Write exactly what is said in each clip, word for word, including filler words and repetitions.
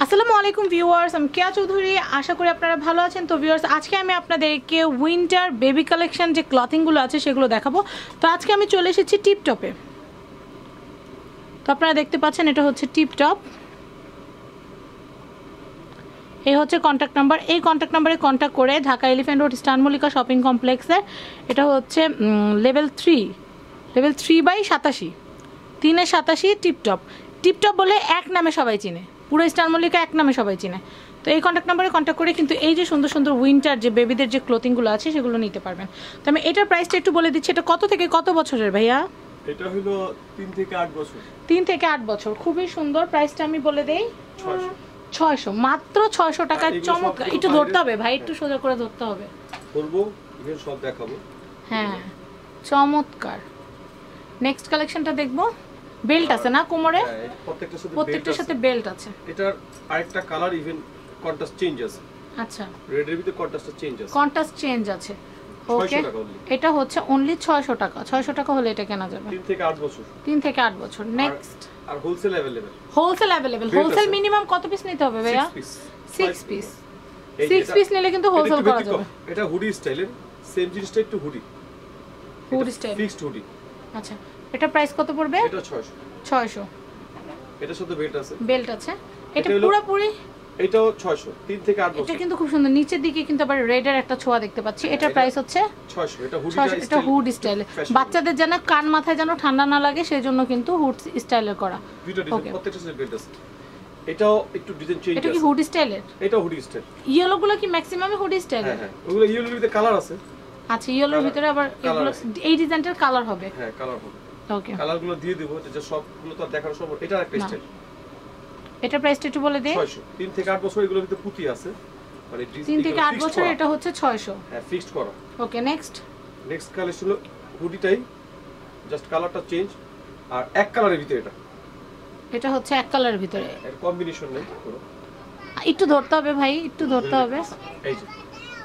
আসসালামু আলাইকুম ভিউয়ার্স, আমি কেয়া চৌধুরী। আশা করি আপনারা ভালো আছেন। তো ভিউয়ার্স, আজকে আমি আপনাদেরকে উইন্টার বেবি কালেকশন যে ক্লথিংগুলো আছে সেগুলো দেখাবো। তো আজকে আমি চলে এসেছি টিপটপে। তো আপনারা দেখতে পাচ্ছেন এটা হচ্ছে টিপটপ। এই হচ্ছে কন্ট্যাক্ট নাম্বার। এই কন্ট্যাক্ট নাম্বারে কন্ট্যাক্ট করে Dhaka elephant road star Mallika shopping কমপ্লেক্সের এটা হচ্ছে level three level three by সাতাশি তিনের সাতাশি টিপটপ। টিপটপ বলে এক নামে সবাই চিনে, পুরো স্টার মল্লিকা এক নামে সবাই চিনে। তো এই কন্ট্যাক্ট নাম্বারে কন্ট্যাক্ট করে কিন্তু এই যে সুন্দর সুন্দর উইন্টার যে বেবিদের যে ক্লোথিংগুলো আছে সেগুলো নিতে পারবেন। তো আমি এটার প্রাইসটা একটু বলে দিচ্ছি। এটা কত থেকে কত বছরের ভাইয়া? এটা হলো তিন থেকে আট বছর। তিন থেকে আট বছর। খুবই সুন্দর। প্রাইসটা আমি বলে দেই ছয়শো, মাত্র ছয়শো টাকায়। চমৎকার। একটু ধরতে হবে ভাই, একটু সোজা করে ধরতে হবে। করবো, ইভেন সব দেখাবো। হ্যাঁ, চমৎকার। নেক্সট কালেকশনটা দেখবো। বেল্ট আছে না কোমরে? প্রত্যেকটার সাথে প্রত্যেকটার সাথে বেল্ট আছে। এটার আরেকটা কালার ইভেন কন্ট্রাস্ট চেঞ্জ আছে। আচ্ছা, রেড এর ভিতরে কন্ট্রাস্টটা চেঞ্জ আছে। কন্ট্রাস্ট চেঞ্জ আছে। ওকে, এটা হচ্ছে অনলি ছয়শো টাকা। ছয়শো টাকা হলে এটা কেনা যাবে। তিন থেকে আট বছর। তিন থেকে আট বছর। নেক্সট। আর wholesale available. Wholesale available. Wholesale minimum কত পিস নিতে হবে ভাইয়া? Six piece. সিক্স পিস নিলে কিন্তু হোলসেল করা যাবে। এটা হুডি স্টাইলের, সেম জিনিসটা একটু hoodie. Hoodie style, fixed hoodie. আচ্ছা, এটা প্রাইস কত পড়বে? এটা ছয়শো। ছয়শো। এটার সাথে বেল্ট আছে। বেল্ট আছে। এটা পুরোপুরি এটাও ছয়শো। তিন থেকে আট বছর। এটা কিন্তু খুব সুন্দর। নিচের দিকে কিন্তু আবার রেড এর একটা ছোঁয়া দেখতে পাচ্ছি। এটার প্রাইস হচ্ছে ছয়শো। এটা হুডি স্টাইল। এটা হুড স্টাইল। বাচ্চাদের যেন কান মাথায় যেন ঠান্ডা না লাগে সেজন্য কিন্তু হুড স্টাইলের করা। দুটো ডিজাইন, প্রত্যেকটার সাথে বেল্ট আছে। এটাও একটু ডিজাইন চেঞ্জ আছে। এটা কি হুড স্টাইলের? এটা হুডি স্টাইল। ইয়েলো গুলো কি ম্যাক্সিমামই হুড স্টাইলের? হ্যাঁ হ্যাঁ, ওগুলো ইয়েলোর ভিতরে কালার আছে। আচ্ছা, ইয়েলোর ভিতরে আবার এগুলো এই ডিজাইনটার কালার হবে। হ্যাঁ, কালার হবে। ওকে, কালারগুলো দিয়ে দেব, যে সবগুলো তো দেখানো সম্ভব। এটা একটা স্টাইল। এটা প্রাইসটা একটু বলে দেই। ছয়শো। তিন থেকে আট বছর এগুলোর ভিতরে পুঁতি আছে, মানে তিন থেকে আট বছর। এটা হচ্ছে ছয়শো। হ্যাঁ, ফিক্সড করা। ওকে, নেক্সট। নেক্সট কালেকশন হলো হুডিটাই, জাস্ট কালারটা চেঞ্জ। আর এক কালারের ভিতরে এটা। এটা হচ্ছে এক কালারের ভিতরে, এর কম্বিনেশন নেই পুরো। একটু ধরতে হবে ভাই, একটু ধরতে হবে। এই যে।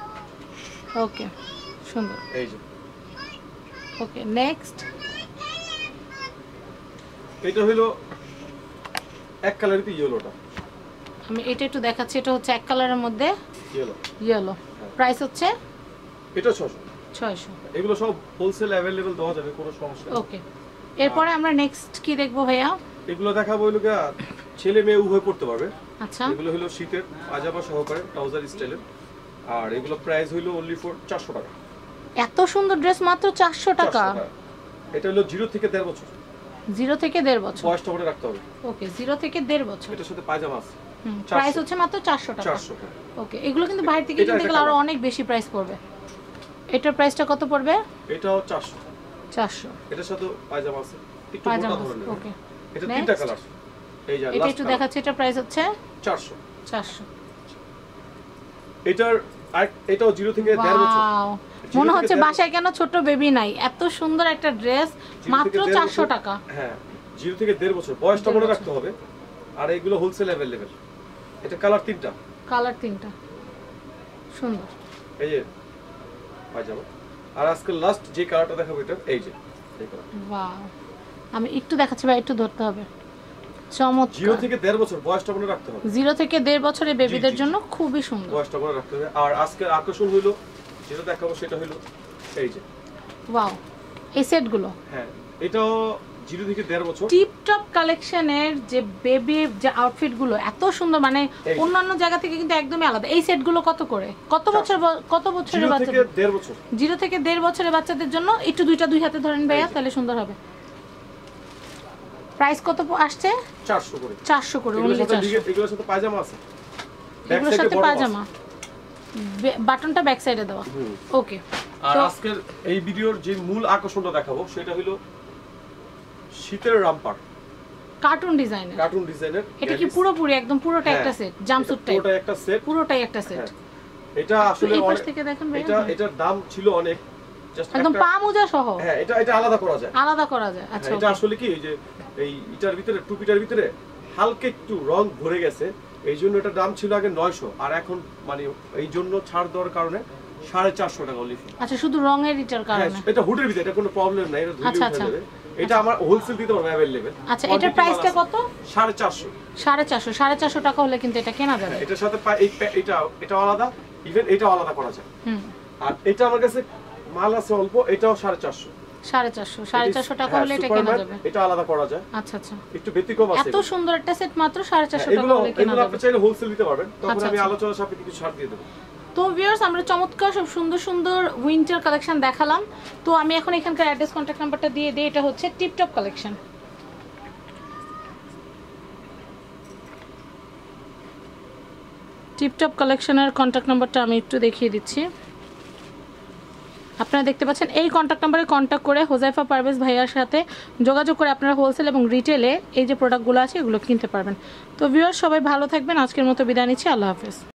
ওকে, সুন্দর। এই যে। Okay, next. এটা হলো এক কালারের ভিতরে ইয়েলোটা। আমি এটা একটু দেখাচ্ছি। এটা হচ্ছে এক কালারের মধ্যে ইয়েলো। ইয়েলো। প্রাইস হচ্ছে এটা ছয়শো। ছয়শো। এগুলো সব হোলসেল अवेलेबल দেওয়া যাবে, কোনো সমস্যা নেই। ওকে, এরপরে আমরা নেক্সট কি দেখবো ভাইয়া? এগুলো দেখাবো হলো গিয়া ছেলে মেয়ে উভয় পড়তে পারবে। আচ্ছা, এগুলো হলো শীতের পাজামা সহকারে ট্রাউজার স্টাইলের। আর এগুলো প্রাইস হলো অনলি ফর চারশো টাকা। এত সুন্দর ড্রেস মাত্র চারশো টাকা। এটা হলো জিরো থেকে দেড় বছর। জিরো থেকে দেড় বছর। বয়সটা মনে রাখতে হবে। ওকে, জিরো থেকে দেড় বছর। এটার সাথে পায়জামা আছে। প্রাইস হচ্ছে মাত্র চারশো টাকা। চারশো। ওকে, এগুলো কিন্তু বাইরে থেকে কিনতে গেলে আরো অনেক বেশি প্রাইস পড়বে। এটার প্রাইসটা কত পড়বে? এটাও চারশো। চারশো। এটার সাথে পায়জামা আছে, একটু পায়জামা মোটা ধরনের। ওকে, এটা তিনটা কালার। এই যে এটা একটু দেখাচ্ছি। এটা প্রাইস হচ্ছে চারশো। চারশো। এটার এটাও জিরো থেকে দেড় বছর। ওয়াও, মনে হচ্ছে বাসায় কেন ছোট বেবি নাই। এত সুন্দর একটা ড্রেস মাত্র চারশো টাকা। হ্যাঁ, জিরো থেকে দেড় বছর। বয়সটা মনে রাখতে হবে। আর এগুলো হোলসেল अवेलेबल। এটা কালার তিনটা। কালার তিনটা। সুন্দর। এই যে পায়জামা। আর আজকে লাস্ট যে কালারটা দেখাবো এটা এই যে এই কালার। ওয়াও, আমি একটু দেখাচ্ছি ভাই, একটু ধরতে হবে। চমৎকার। জিরো থেকে দেড় বছর। বয়সটা মনে রাখতে হবে। জিরো থেকে দেড় বছরের বেবিদের জন্য খুবই সুন্দর। বয়সটা মনে রাখতে হবে। আর আজকে আকর্ষণ হলো যেটা দেখাবো সেটা হলো এই যে। ওয়াও, এই সেটগুলো। হ্যাঁ, এটাও জিরো থেকে দেড় বছর। টিপটপ কালেকশনের যে বেবি যে আউটফিট গুলো এত সুন্দর, মানে অন্যান্য জায়গা থেকে কিন্তু একদমই আলাদা। এই সেট গুলো কত করে? কত বছর কত বছরের বাচ্চা? জিরো থেকে দেড় বছর। জিরো থেকে দেড় বছরের বাচ্চাদের জন্য। একটু দুইটা দুই হাতে ধরেন ভাইয়া, তাহলে সুন্দর হবে। প্রাইস কত আসছে? চারশো করে। চারশো করে। এগুলোর সাথে পায়জামা আছে। এগুলোর সাথে পায়জামা, বাটনটা ব্যাক সাইডে দেওয়া। ওকে, আর আজকের এই ভিডিওর যে মূল আকর্ষণটা দেখাবো সেটা হলো শীতের রামপার কার্টুন ডিজাইনের। কার্টুন ডিজাইনের। এটা কি পুরোপুরি একদম পুরোটা একটা সেট? Jumpsuit type. পুরোটা একটা সেট। পুরোটাই একটা সেট। এটা আসলে এই পাশ থেকে দেখেন ভাই, এটা এটার দাম ছিল অনেক, জাস্ট একদম পা মোজা সহ। হ্যাঁ, এটা এটা আলাদা করা যায়। আলাদা করা যায়। আচ্ছা, এটা আসলে কি এই যে এই ইটার ভিতরে টুপিটার ভিতরে হালকা একটু রং ভরে গেছে, এই জন্য এটার দাম ছিল আগে নয়শো। আর এখন মানে এই জন্য ছাড় দেওয়ার কারণে সাড়ে চারশো টাকা অনলি। আচ্ছা, শুধু রঙের এটার কারণে? এটা হুডের ভিতরে, এটা কোনো প্রবলেম নাই, এটা ধুলে আচ্ছা উঠে যাবে। এটা আমার হোলসেল দিতে পারবো अवेलेबल। আচ্ছা, এটার প্রাইসটা কত? সাড়ে চারশো। সাড়ে চারশো সাড়ে চারশো টাকা হলে কিন্তু এটা কেনা যাবে। এটার সাথে এই এটা এটা আলাদা, ইভেন এটা আলাদা করা যায়। হুম। আর এটা আমার কাছে মাল আছে অল্প, এটাও সাড়ে চারশো। সাড়ে চারশো সাড়ে চারশো টাকা হলে এটা কেনা যাবে। এটা আলাদা করা যায়। আচ্ছা আচ্ছা, একটু ব্যতিক্রম আছে। এত সুন্দর একটা সেট মাত্র সাড়ে চারশো টাকা হলে কেনা এগুলো যাবে। আপনি চাইলে হোলসেল দিতে পারবেন, তখন আমি আলোচনা সাপেক্ষে কিছু ছাড় দিয়ে দেব। তো ভিউয়ার্স, আমরা চমৎকার সব সুন্দর সুন্দর উইন্টার কালেকশন দেখালাম। তো আমি এখন এখানকার অ্যাড্রেস কন্ট্যাক্ট নাম্বারটা দিয়ে দিই। এটা হচ্ছে টিপটপ কালেকশন। টিপটপ কালেকশনের কন্ট্যাক্ট নাম্বারটা আমি একটু দেখিয়ে দিচ্ছি। আপনারা দেখতে পাচ্ছেন, এই কন্ট্যাক্ট নাম্বারে কন্ট্যাক্ট করে হোজাইফা পারভেজ ভাইয়ার সাথে যোগাযোগ করে আপনারা হোলসেল এবং রিটেলে এই যে প্রোডাক্টগুলো আছে এগুলো কিনতে পারবেন। তো ভিউয়ার্স, সবাই ভালো থাকবেন। আজকের মতো বিদায় নিচ্ছি। আল্লাহ হাফেজ।